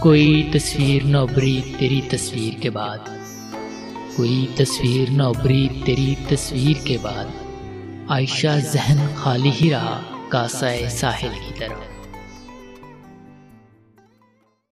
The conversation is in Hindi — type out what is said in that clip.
कोई तस्वीर न उभरी तेरी तस्वीर के बाद, कोई तस्वीर न उभरी तेरी तस्वीर के बाद। आयशा जहन खाली ही रहा कासाए साहिल की तरह।